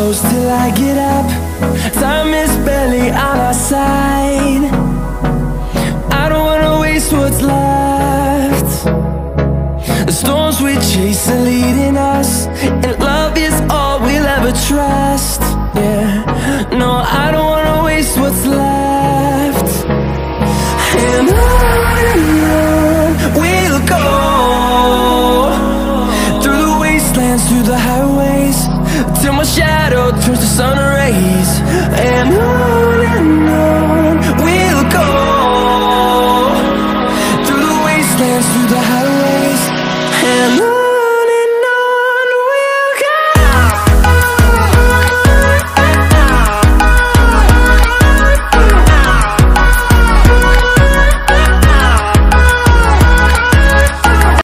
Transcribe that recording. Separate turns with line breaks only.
close till I get up. Time is barely on our side. I don't wanna waste what's left. The storms we chase are leading us, and love is all we'll ever trust. Yeah, no, I don't wanna waste what's left. And on we'll go, through the wastelands, through the highways, till my shadow